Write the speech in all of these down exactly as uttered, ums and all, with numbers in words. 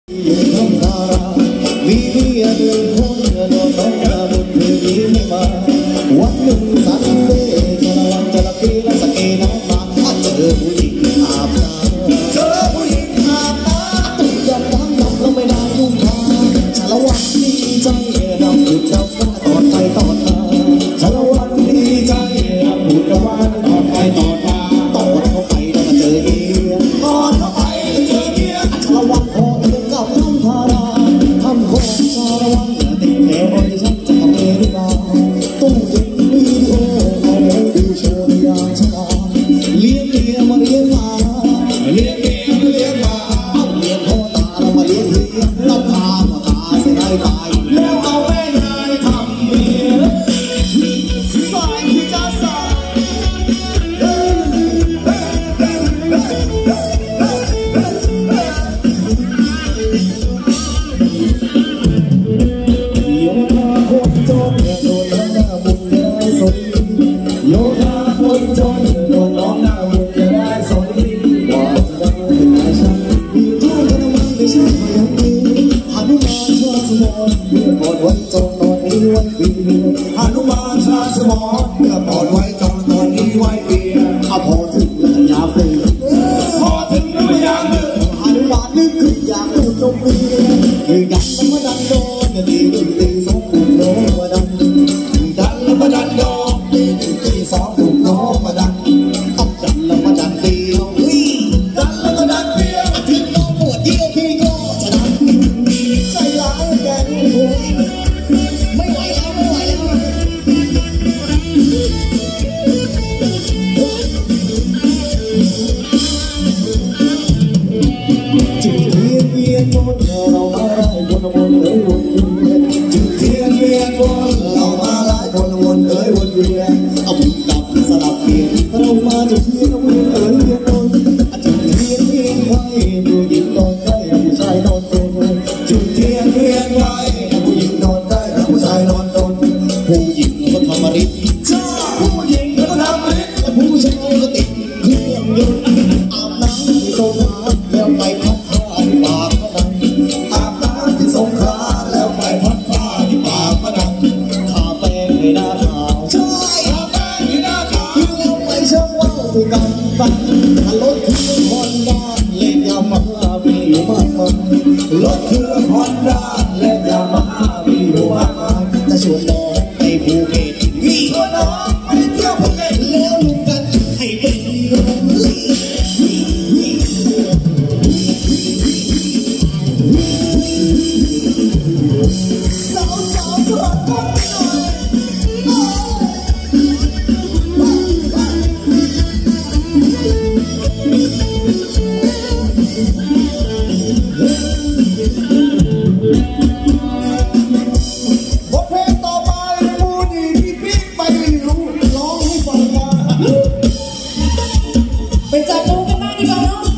มีเมียหนึ่งคนนอนน้องนาบุญคืนนี้ไม่มาวันหนึ่งสันเดย์ชนะวันจะละกีและสกีน้ำมาเจอผู้หญิงอาบน้ำเจอผู้หญิงอาบน้ำตุ่มยำน้ำดำแล้วไม่ได้ยุ่งมาชาละวันดีใจนำบุตรเจ้าฟ้าตอดไปตอดมาชาละวันดีใจนำบุตรเจ้าฟ้าตอดไปตอดมาตอดเข้าไปแล้วก็เจอเมียตอดเข้าไปแล้วเจอเมียชาละวันพอเดินกับน้ำทาราทำของชาละวันติดแนวที่ฉันจะทำเองหรือเปล่าตู้เย็นวิดีโอเอาไว้ดูโชว์อย่างฉลาดเลี้ยงเมียมาเลี้ยงมาเลี้ยงเมียมาเลี้ยงมาเอาเลี้ยงพ่อตาเรามาเลี้ยงเลี้ยงเราพาพ่อตาเสียได้ตายแล้วเอาแม่นายทำเมียสายที่จะสายโยธาคนจนโดนน้องหน้าบุญจะได้สมโยธาคนจนโดนน้องหน้าบุญจะได้สมว่าจะได้เป็นนายช่างมีท่ากันมันไม่ใช่พยัญชนะหนุมานชาสมรเมื่อปอดไว้จองนอนนี้ไว้ปีหนุมานชาสมรเมื่อปอดไว้จองนอนนี้ไว้ปีเอาพอถึงแล้วยาเปลือยพอถึงแล้วยาเปลือยหนุมานนึกขึ้นอยากดูนมเมียคือดันแล้วมาดันโดนตีตีตีสองปุ่มโน้มาดันดันแล้วมาดันโดนตีตีสองปุ่มโน้มาดันต้องดันแล้วมาดันเดียวดันแล้วมาดันเดียวถึงน้องปวดเดียวพี่ก็จะดันใจร้ายแกงหัวไม่ไหวแล้วไม่ไหวแล้วจุดเทียนเวียนวนเรามาได้วนวนเอ้ยวนเวียนจุดเทียนเวียนวนเรามาได้วนวนเอ้ยวนเวียนเอาบุญดับสลับเปลี่ยนเรามาจุดเทียนเวียนเอ้ยเวียนวนจุดเทียนเวียนไว้ผู้หญิงนอนได้ผู้ชายนอนตนจุดเทียนเวียนไว้ผู้หญิงนอนได้ผู้ชายนอนตนผู้หญิงก็ทำมาริบผู้หญิงก็ทำมาริบผู้ชายก็ติดเครื่องยนต์อาบน้ำที่โซฟาแล้วไปพักผ้าที่ปากพนังอาบน้ำที่สงขลาแล้วไปพักผ้าที่ปากพนังทาแป้งให้หน้าขาวใช่ทาแป้งให้หน้าขาวแล้วไปเช่าว่าวที่กันปันรถเครื่องฮอนด้าเล่นยามาฮ่ามีอยู่มากมายรถเครื่องฮอนด้าเล่นยามาฮ่ามีอยู่มากมายจะชวนน้องไปภูเก็ตมีชวนน้องไปเที่ยวภูเก็ตแล้วลุงกันให้เป็นสาวสาวสวัสดีบทเพลงต่อไปผู้ดีที่พี่ไปรู้ร้องให้ฟังกันไปจับดูกันบ้างดีกว่าเนาะ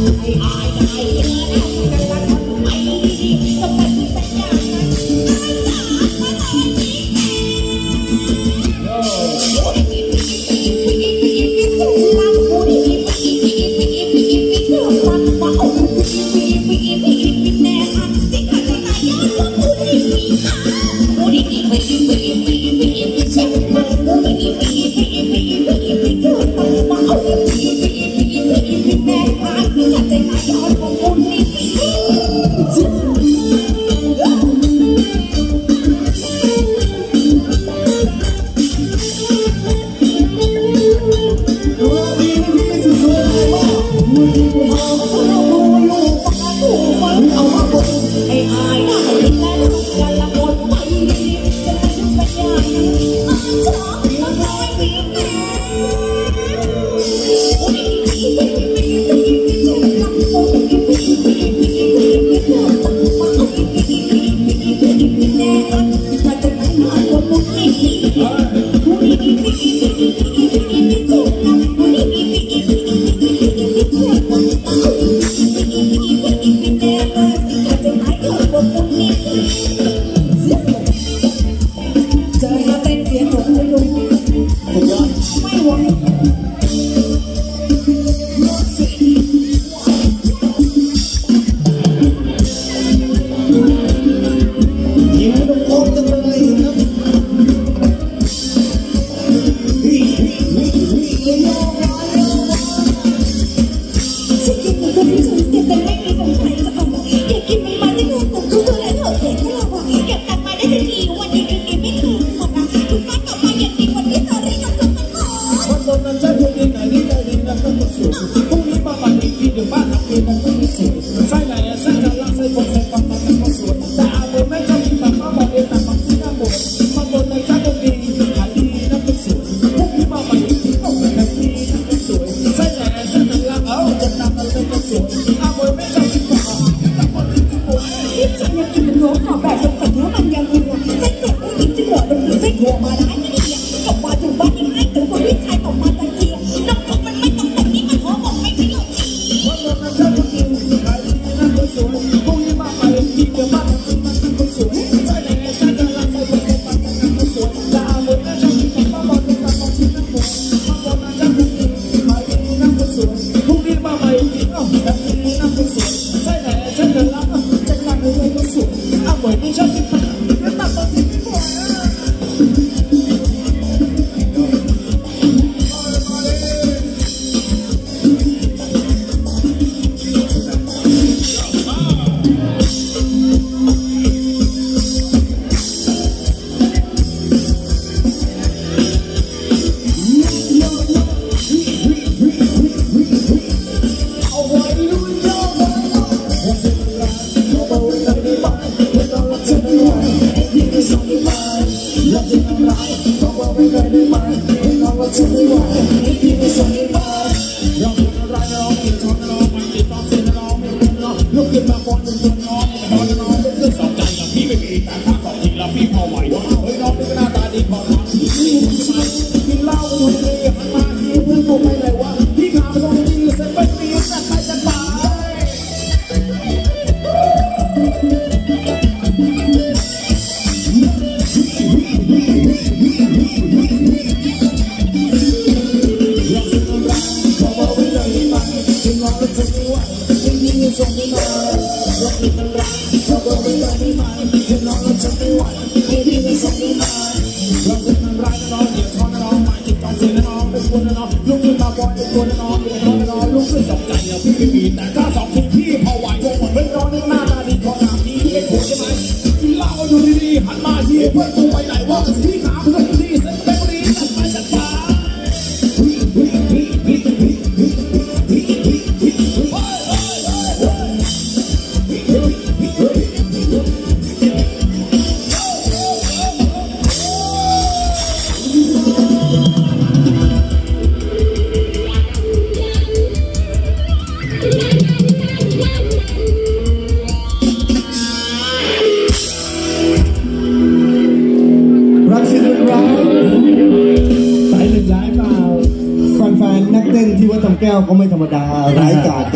ก็ไม่ธรรมดาร้ายกาจกันเลยหลายค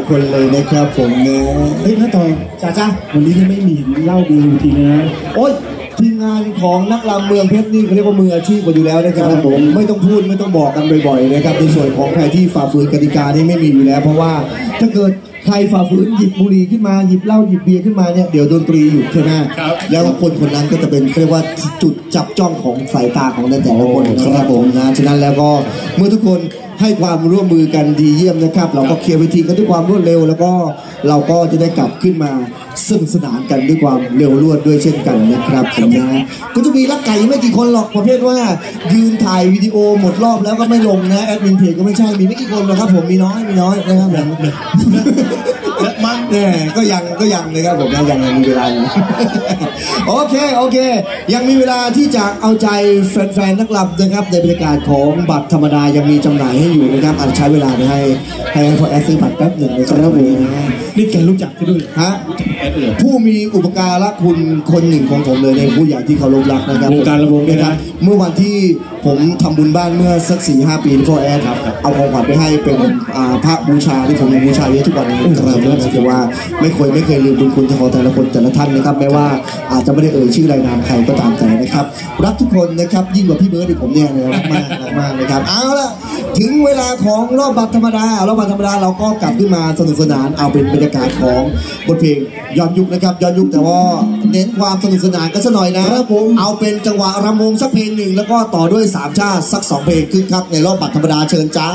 คนเลยนะครับผมนะเฮ้ยน้าต่อจ้าจ้าวันนี้ยังไม่มีเล่าดีจริงนะโอ๊ยทีมงานของนักรำเมืองเพชรนี่เขาเรียกว่ามืออาชีพกันอยู่แล้วนะครับผมไม่ต้องพูดไม่ต้องบอกกันบ่อยๆนะครับในส่วนของใครที่ฝ่าฝืนกติกานี่ไม่มีอยู่แล้วเพราะว่าถ้าเกิดใครฝ่าฝืนหยิบบุหรี่ขึ้นมาหยิบเหล้าหยิบเบียร์ขึ้นมาเนี่ยเดี๋ยวดนตรีหยุดใช่ไหมแล้วคนคนนั้นก็จะเป็นเรียกว่าจุดจับจ้องของสายตาของแต่ละคนนะครับผมนะฉะนั้นแล้วก็เมื่อทุกคนให้ความร่วมมือกันดีเยี่ยมนะครับเราก็เคลียร์เวทีกันด้วยความรวดเร็วแล้วก็เราก็จะได้กลับขึ้นมาสนุกสนานกันด้วยความเร็วรวดด้วยเช่นกันนะครับผมนะก็จะมีลักไก่ไม่กี่คนหรอกประเภทว่ายืนถ่ายวิดีโอหมดรอบแล้วก็ไม่ลงนะแอดมินเพจก็ไม่ใช่มีไม่กี่คนหรอกครับผมมีน้อยมีน้อยนะครับผมมันแน่ก็ยังก็ยังนะครับผมนะยังมีเวลาอยู่โอเคโอเคยังมีเวลาที่จะเอาใจแฟนๆนักรำนะครับในบรรยากาศของบัตรธรรมดายังมีจำหน่ายให้อยู่นะครับอาจใช้เวลาให้ให้พอแอดซื้อบัตรแป๊บหนึ่งนะครับผมนี่แกรู้จักด้วยฮะผู้มีอุปการะคุณคนหนึ่งของผมเลยในผู้ใหญ่ที่เคารพรักนะครับวงการระวงนะครับเมื่อวันที่ผมทำบุญบ้านเมื่อสักสี่ห้าปีพ่อแอดครับเอาของขวัญไปให้เป็นพระบูชาที่ผมบูชาเยอะทุกวันนี้นะครับถือว่าไม่เคยไม่เคยลืมบุญคุณของแต่ละคนแต่ละท่านนะครับแม้ว่าอาจจะไม่ได้เอ่ยชื่อรายนามใครก็ตามแต่นะครับรักทุกคนนะครับยิ่งกว่าพี่เบิร์ดที่ผมเนี่ยรักมากรักมากนะครับเอาละถึงเวลาของรอบบัตรธรรมดารอบบัตรธรรมดาเราก็กลับขึ้นมาสนุกสนานเอาเป็นบรรยากาศของบทเพลงย้อนยุคนะครับย้อนยุคแต่ว่าเน้นความสนุกสนานกันสักหน่อยนะเอาเป็นจังหวะรำวงสักเพลงหนึ่งแล้วก็ต่อด้วยสามชาติสักสองเพลงขึ้นครับในรอบบัตรธรรมดาเชิญจ้า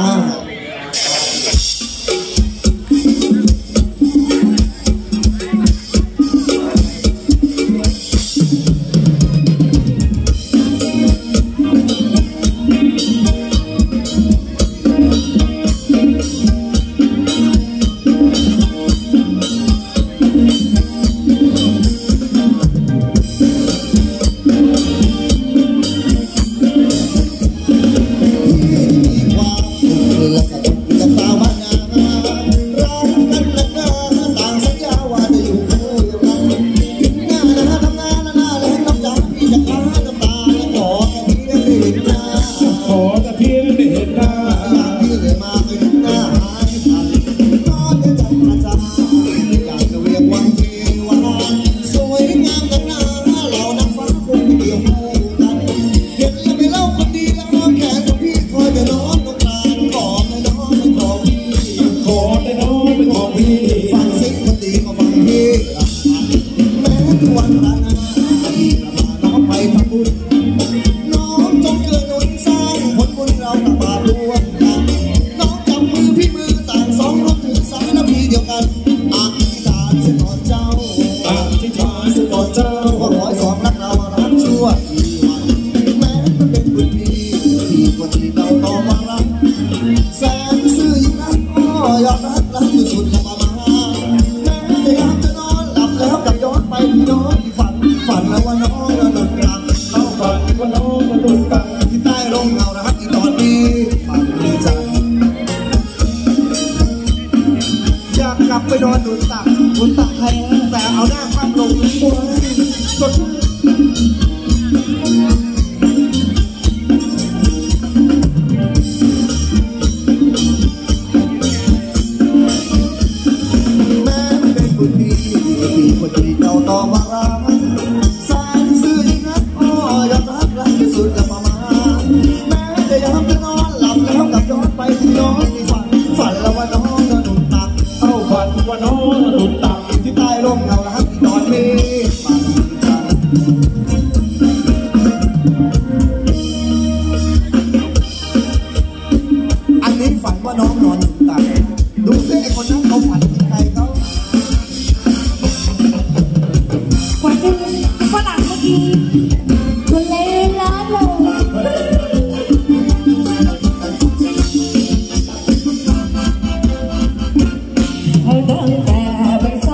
ตั้งแต่ไป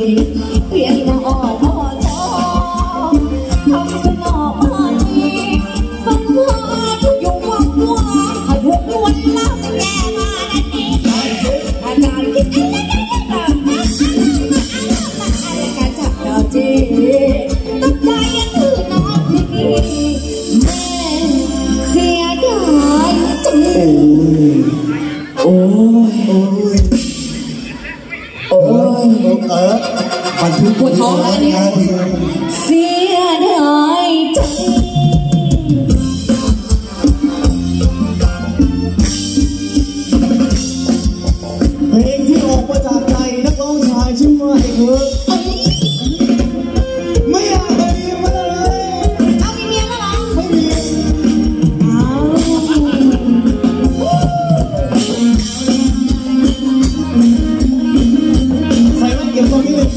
เพียงมาอ่อนอ่อนทำสนอมาดีฟังว่าอยู่วังวัวให้พวกวันเล่าแกมาดันนี้อาการคิดอะไรอะไรกันจับเราจีตั้งใจยังถือน้องพี่แม่เสียดายจังโอ้ยโอ้ยโอ้ยเออบันทึกปวดท้องอะไรเนี่ยเสียดายจังเพลงที่ออกมาจากใจนักร้องชายชื่อว่าไอ้เธอไม่อยากให้มีมาเลยเอามีเมียแล้วเหรอไม่มีใส่แว่นเก็บตรงนี้เลย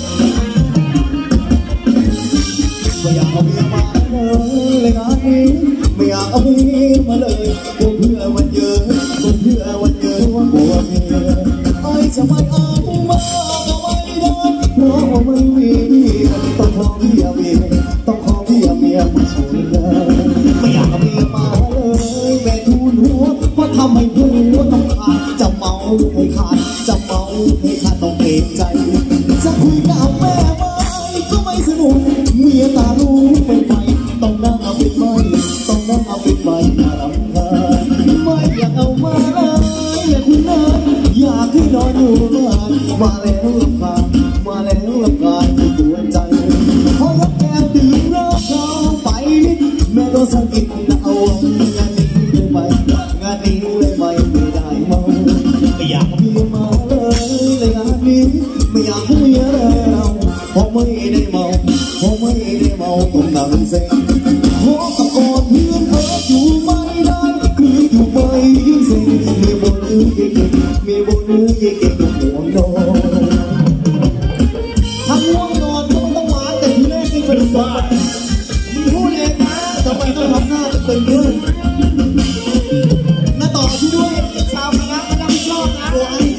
ไม่อยากเอาเมียมาเลยงานนี้ไม่อยากเอาเมียมาเลยกลัวเพื่อวันเยอะกลัวเพื่อวันเยอะว่ากลัวเมียไอ้จะไม่เอามาก็ไม่ได้เพราะว่าไม่มีต้องขอเมียเมียต้องขอเมียเมียมาช่วยเลยไม่อยากเอาเมียมาเลยแม่ทูลหัวว่าทำให้ผัวต้องขาดจะเมาให้ขาดจะเมาให้ขาดต้องเกรงใจจะคุยกับแม่ไม่ก็ไม่สนุกเมียตาลูกเป็นไฟต้องนั่งเอาเป็นไม้ต้องนั่งเอาเป็นไม้มาลำคาไม่อยากเอามาเลยอยากคุยเลยอยากให้นอนอยู่บ้านมาแล้วลำคามาแล้วลำคาที่ตัวใจพอยกแก้วดื่มเหล้าเข้าไปนิดแม่ก็สะกิดนะเอางานนี้เลยไหมงานนี้เลยไหมไม่ได้เมาไม่อยากมีมาเลยในงานนี้ไม่อยากให้เมียเราเพราะไม่ได้เมาเพราะไม่ได้เมาต้องนั่งเซ็งขอกับกอดเพื่อนเอออยู่ไม่ได้คืออยู่ไม่เซ็งมีบนมือเก่งมีบนมือเก่งอยู่ห่วงนอนถ้าห่วงนอนก็ไม่ต้องมาแต่ทีแรกที่เป็นบ้ามึงพูดเองนะทำไมต้องทำหน้าจะเป็นเรื่องน้าต่อที่ด้วยชาวคณะไม่รับผิดชอบนะ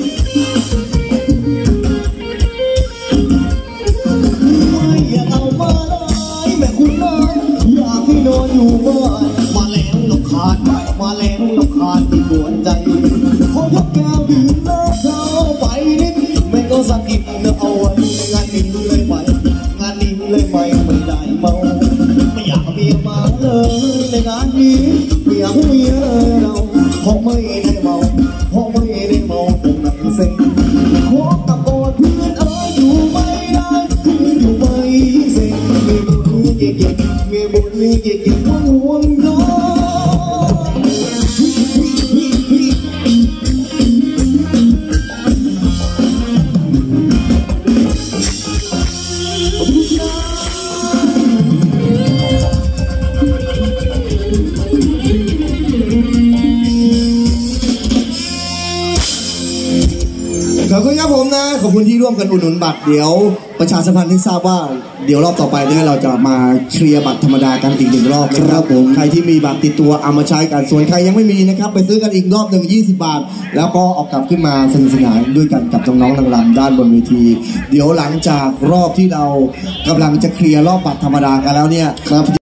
ไม่อยากเอามาเลยแม่คุณเลยอยากให้นอนอยู่บ้านมาแล้วลำคาญมาแล้วลำคาญที่ปวดใจขอยกแก้วดื่มเหล้าเข้าไปนิดแม่ก็สะกิดเนื้อเอาไว้งานนี้เลยไหมงานนี้เลยไหมไม่ได้เมาไม่อยากเมียมาเลยในงานนี้ไม่อยากเมียเราเพราะไม่ได้เมาเพราะไม่ได้เมาผมนั่งเซ็งขอตะโกนเพื่อนเอ๋ยอยู่ไม่ได้คืออยู่ไม่เซ็งมีบุญมีเก่งมีบุญมีเก่งว่าห่วงน้องขอบคุณครับผมนะขอบคุณที่ร่วมกันอุดหนุนบัตรเดี๋ยวประชาสัมพันธ์ให้ทราบว่าเดี๋ยวรอบต่อไปเนี่ยเราจะมาเคลียร์บัตรธรรมดากันอีกหนึ่งรอบนะครับผมใครที่มีบัตรติดตัวเอามาใช้กันส่วนใครยังไม่มีนะครับไปซื้อกันอีกรอบหนึ่งยี่สิบบาทแล้วก็ออกกลับขึ้นมาสนุกสนานด้วยกันกับน้องๆนางรำด้านบนเวทีเดี๋ยวหลังจากรอบที่เรากำลังจะเคลียร์รอบบัตรธรรมดากันแล้วเนี่ยครับ